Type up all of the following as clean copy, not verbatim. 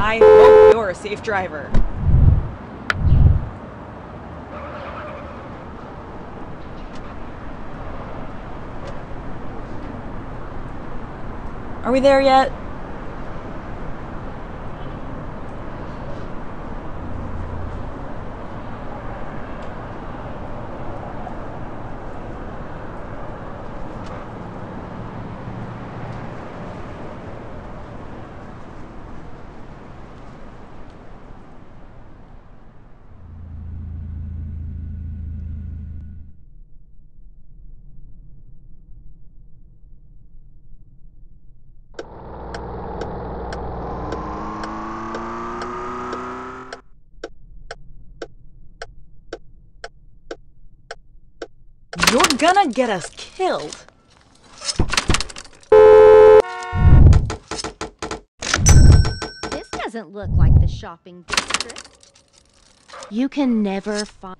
I hope you're a safe driver. Are we there yet? You're gonna get us killed. This doesn't look like the shopping district. You can never find...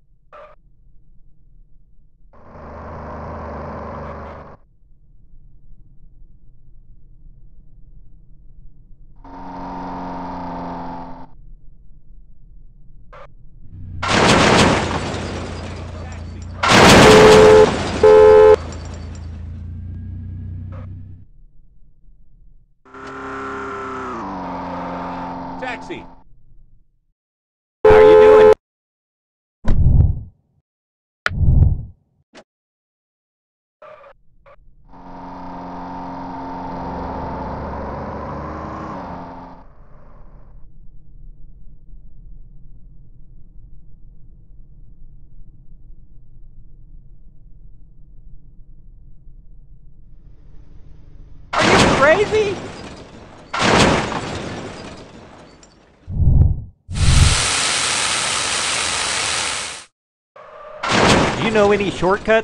Taxi! How are you doing? Are you crazy? Do you know any shortcuts?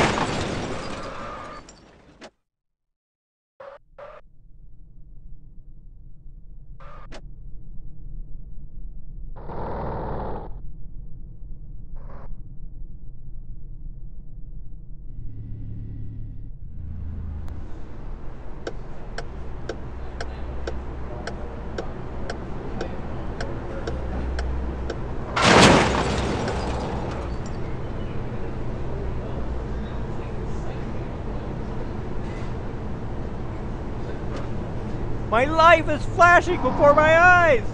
My life is flashing before my eyes!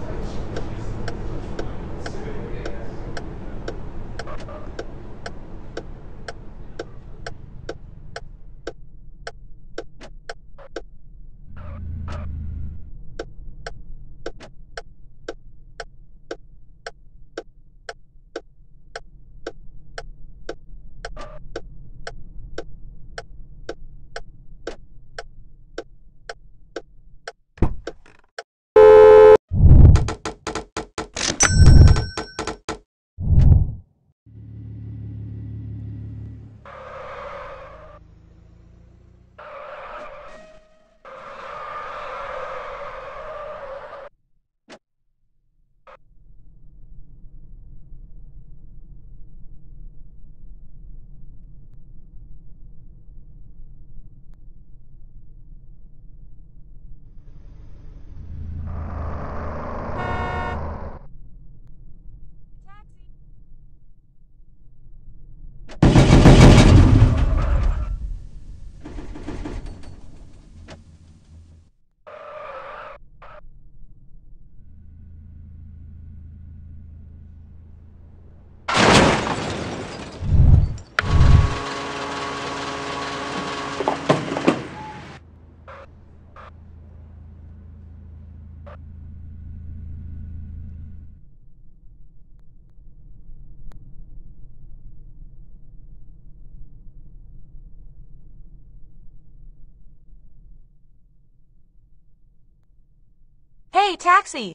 Hey, taxi!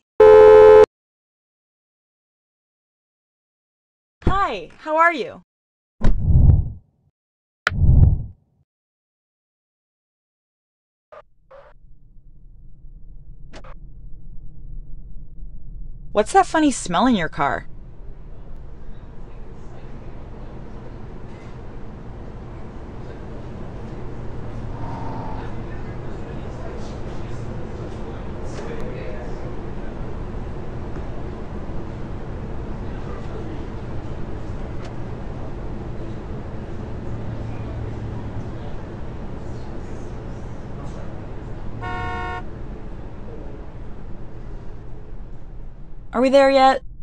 Hi, how are you? What's that funny smell in your car? Are we there yet?